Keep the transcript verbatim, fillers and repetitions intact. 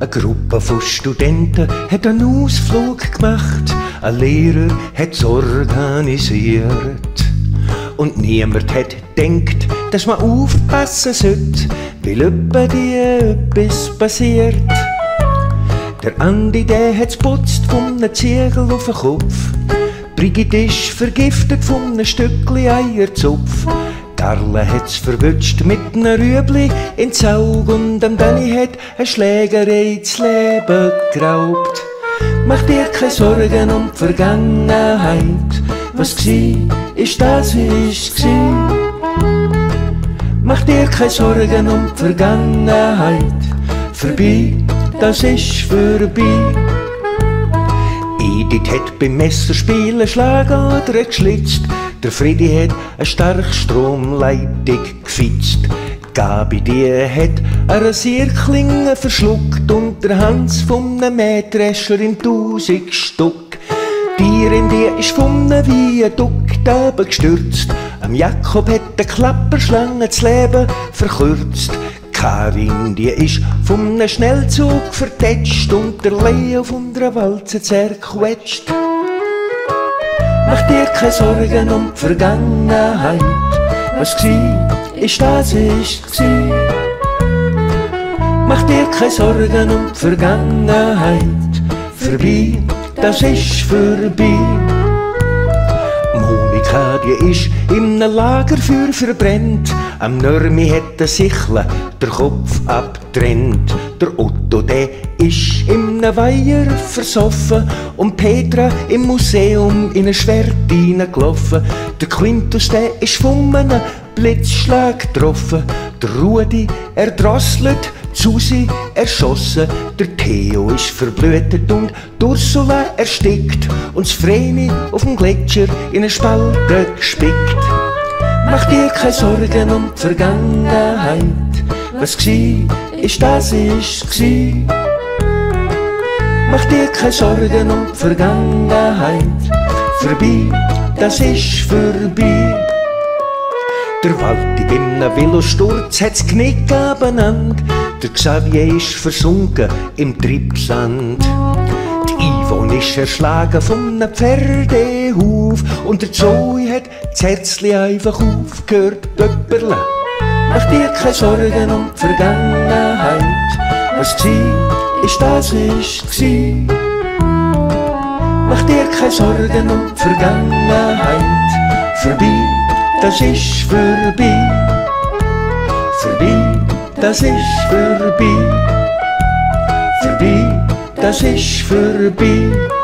Eine Gruppe von Studenten hat einen Ausflug gemacht, ein Lehrer hat's organisiert. Und niemand hat gedacht, dass man aufpassen sollte, weil öppe die etwas passiert. Der Andi, der hat's putzt von einem Ziegel auf den Kopf. Brigitte ist vergiftet von einem Stückli Eierzupf. Carla hat's verwünscht mit einem Rüebli ins Auge und dem Danny hat eine Schlägerei das Leben geraubt. Mach dir keine Sorgen um die Vergangenheit. Was gsi, ist das, wie ist gsi. Mach dir keine Sorgen um die Vergangenheit. Vorbei, das ist vorbei. Edith hat beim Messerspielen Schlagadern geschlitzt. Der Friedi hat eine Starkstromleitung gefitzt. Gabi, die hat eine Rasierklinge verschluckt und der Hans von einem Mähdrescher in tausend Stück. Die Irin, die ist von einem Viadukt runtergestürzt. Am Jakob hat eine Klapperschlange das Leben verkürzt. Karin, die ist von einem Schnellzug vertätscht und der Leo von der Walze zerquetscht. Mach dir keine Sorgen um die Vergangenheit. Was gsi, ist das, ist gsi. Mach dir keine Sorgen um die Vergangenheit. Vorbei, das ist vorbei. Monika, die ist in einem Lagerfeuer verbrennt. Am Nörmi hat der Sichel der Kopf abtrennt. Der Otto, der ist in einem Weiher versoffen und Petra im Museum in ein Schwert hineingelaufen. Der Quintus, der ist von einem Blitzschlag getroffen. Der Rudi erdrosselt, Susi erschossen. Der Theo ist verblutet und die Ursula erstickt. Und das Vreni auf dem Gletscher in eine Spalte gespickt. Mach dir keine Sorgen um die Vergangenheit. Was gsi, ist das, ist gsi. Mach dir keine Sorgen um die Vergangenheit. Vorbei, das ist vorbei. Der Walti in einem Velosturz hat's Knick abeinander. Der Xavier ist versunken im Triebsand. Die Yvonne ist erschlagen von einem Pferdehuf. Und der Zoe hat das Herzli einfach aufgehört pöpperle. Mach dir keine Sorgen um die Vergangenheit. Was gsi, ist das, ist gsi. Mach dir keine Sorgen um die Vergangenheit. Vorbei, das ist vorbei. Vorbei, das ist vorbei. Vorbei, das ist vorbei.